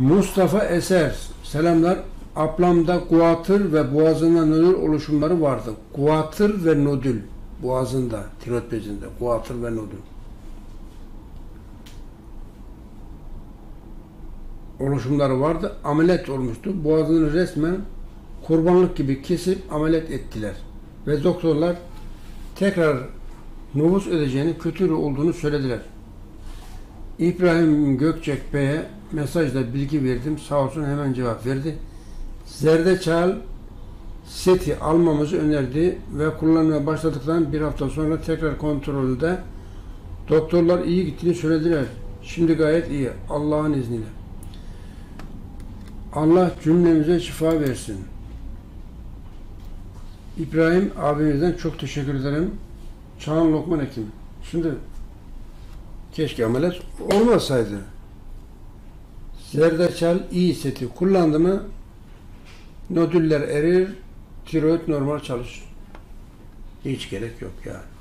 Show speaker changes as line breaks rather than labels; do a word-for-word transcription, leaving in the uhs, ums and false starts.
Mustafa Eser, selamlar. Ablamda guatr ve boğazında nodül oluşumları vardı. Guatr ve nodül, boğazında, tiroid bezinde, guatr ve nodül oluşumları vardı. Ameliyat olmuştu. Boğazını resmen kurbanlık gibi kesip ameliyat ettiler. Ve doktorlar tekrar nüfus edeceğini, kötü olduğunu söylediler. İbrahim Gökçek Bey'e mesajla bilgi verdim. Sağ olsun hemen cevap verdi. Zerdeçal seti almamızı önerdi ve kullanmaya başladıktan bir hafta sonra tekrar kontrolde doktorlar iyi gittiğini söylediler. Şimdi gayet iyi. Allah'ın izniyle. Allah cümlemize şifa versin. İbrahim abimizden çok teşekkür ederim. Çağan Lokman Hekim. Şimdi keşke ameliyat olmasaydı. Zerdeçal iyi seti kullandı mı nodüller erir, tiroid normal çalışır. Hiç gerek yok yani.